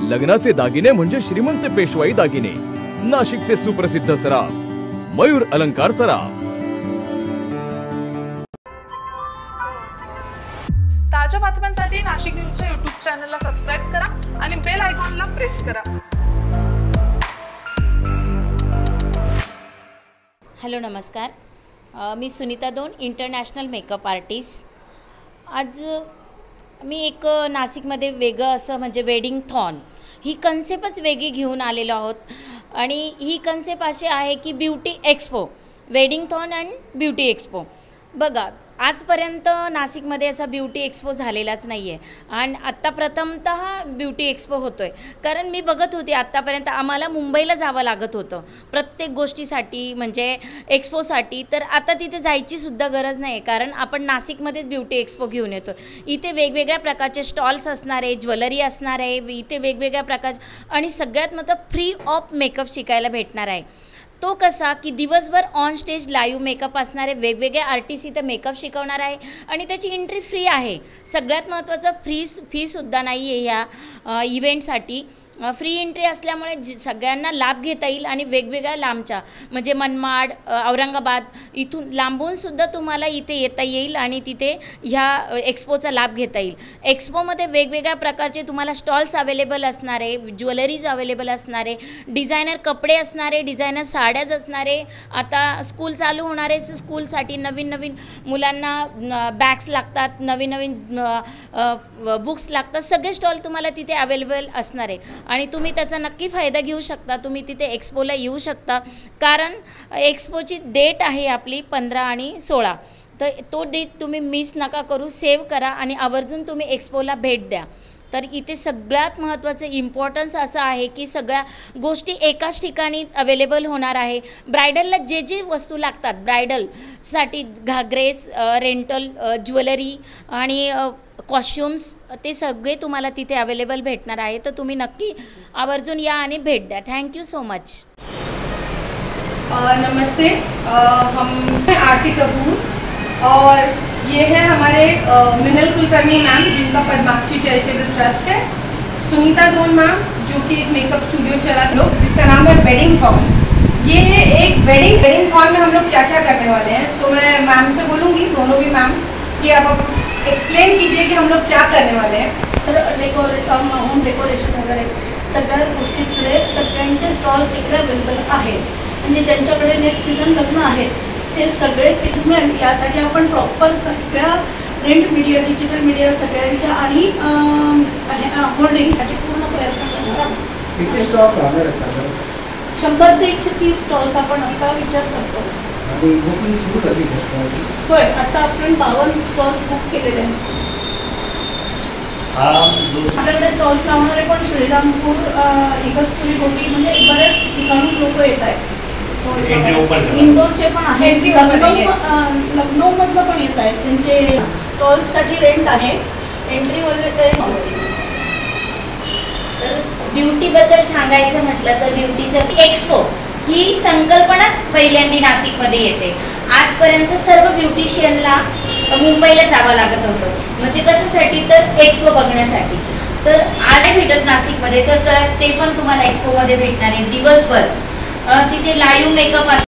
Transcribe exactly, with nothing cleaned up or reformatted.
लग्नाचे दागिने म्हणजे श्रीमंत पेशवाई दागिने, नाशिकचे सुप्रसिद्ध सराफ मयूर अलंकार सराफ। ताज्या बातम्यांसाठी नाशिक न्यूजच्या यूट्यूब चॅनलला सबस्क्राइब करा आणि बेल आयकॉनला प्रेस करा। हॅलो नमस्कार, मी सुनीता दोन, इंटरनॅशनल मेकअप आर्टिस्ट। आज मी एक नाशिकमध्ये वेगळं असं म्हणजे वेडिंग थॉन ही कन्सेप्टच वेगळी घेऊन आलेलो आहोत आणि ही कन्सेप्ट अशी आहे की beauty expo, weddingthon and beauty expo. बघा, आजपर्यंत नाशिकमध्ये असा ब्युटी एक्सपो झालेलाच नाही आहे आणि आत्ता प्रथमतः ब्युटी एक्सपो होतो आहे। कारण मी बघत होते आत्तापर्यंत आम्हाला मुंबईला जावं लागत होतं प्रत्येक गोष्टीसाठी, म्हणजे एक्सपोसाठी। तर आता तिथे जायची सुद्धा गरज नाही, कारण आपण नाशिकमध्येच ब्युटी एक्सपो घेऊन येतो। इथे वेगवेगळ्या प्रकारचे स्टॉल्स असणार आहे, ज्वेलरी असणार आहे, इथे वेगवेगळ्या प्रकारचे आणि सगळ्यात मतलब फ्री ऑफ मेकअप शिकायला भेटणार आहे। तो कसा की दिवसभर ऑन स्टेज लाईव्ह मेकअप असणारे वेगवेगळे आर्टिस्ट इथे मेकअप शिकवणार आहे आणि त्याची एंट्री फ्री आहे। सगळ्यात महत्त्वाचं फ्री फीसुद्धा नाही आहे ह्या इव्हेंटसाठी। फ्री एंट्री असल्यामुळे सगळ्यांना लाभ घेता येईल आणि वेगवेगळ्या लांबच्या म्हणजे मनमाड, औरंगाबाद इथून लांबूनसुद्धा तुम्हाला इथे येता येईल आणि तिथे ह्या एक्सपोचा लाभ घेता येईल। एक्सपोमध्ये वेगवेगळ्या प्रकारचे तुम्हाला स्टॉल्स अवेलेबल असणार आहे, ज्वेलरीज अवेलेबल असणार आहे, डिझायनर कपडे असणार आहे, डिझायनर साड्याच असणार आहे। आता स्कूल चालू होणार आहे, स्कूलसाठी नवीन नवीन मुलांना बॅग्स लागतात, नवीन नवीन बुक्स लागतात, सगळे स्टॉल तुम्हाला तिथे अवेलेबल असणार आहे आणि तुम्ही त्याचा नक्की फायदा घेऊ शकता। तुम्ही तिथे एक्सपोला येऊ शकता, कारण एक्सपोची डेट आहे आपली पंधरा आणि सोळा। तर तो डेट तुम्ही मिस नका करू, सेव्ह करा आणि आवर्जून तुम्ही एक्सपोला भेट द्या। तर इथे सगळ्यात महत्त्वाचं इम्पॉर्टन्स असं आहे की सगळ्या गोष्टी एकाच ठिकाणी अवेलेबल होणार आहे। ब्रायडलला जे जे वस्तू लागतात, ब्रायडलसाठी घागरेस, रेंटल, ज्वेलरी आणि कॉस्ट्युम्स, ते सगळे तुम्हाला तिथे अवेलेबल भेटणार आहे। तर तुम्ही नक्की आवर्जून या आणि भेट द्या। Thank you so much. नमस्ते, हम हैं आरती कपूर और ये है हमारे मिनल कुलकर्णी मैम, जिनका पद्माक्षी चैरिटेबल ट्रस्ट है। सुनीता दोन मैम, जो कि एक मेकअप स्टूडियो चलाते लोग, जिसका नाम है वेडिंग थॉन। ये है एक वेडिंग वेडिंग थॉन में हम लोग क्या क्या करने वाले हैं। तो मैं मैम से बोलूँगी, दोनों भी मैम्स, कि आप एक्सप्लेन कीजिए कि हम लोग क्या करने वाले हैं। तर डेकोरेट होम डेकोरेशन वगैरे सगळ्या गोष्टीकडे सगळ्यांचे स्टॉल्स तिकडे अवेलेबल आहेत। म्हणजे ज्यांच्याकडे नेक्स्ट सीझन लग्न आहे ते सगळे पिक्समेल यासाठी आपण प्रॉपर सगळ्या प्रिंट मीडिया, डिजिटल मीडिया सगळ्यांच्या आणि होर्डिंगसाठी पूर्ण प्रयत्न करणार आहोत। किती स्टॉक राहणार आहे? शंभर ते एकशे तीस स्टॉल्स आपण आता विचार करतो। बुकिंग सुरू करली आहे? होय, आता आपण बावन्न स्टॉल्स बुक केलेले आहेत। आपल्याकडे स्टॉल्स लावणारे पण श्रीरामपूर, इगतपुरी, गोटी म्हणजे बऱ्याच ठिकाणून लोक येत आहेत। इंदोरचे पण आहेत, लखनौमधनं पण येत आहेत, त्यांचे स्टॉल्ससाठी रेंट आहे, एंट्री वगैरे। ब्युटीबद्दल सांगायचं म्हटलं तर ब्युटीचं एक्सपो ही संकल्पना पहिल्यांदा नाशिकमध्ये येते। आजपर्यंत सर्व ब्युटिशियनला मुंबईला जावं लागत होतं, म्हणजे कशासाठी तर एक्सपो बघण्यासाठी। तर आज भेटत नाशिकमध्ये, तर ते पण तुम्हाला एक्सपोमध्ये भेटणार आहे। दिवसभर तिथे लाईव्ह मेकअप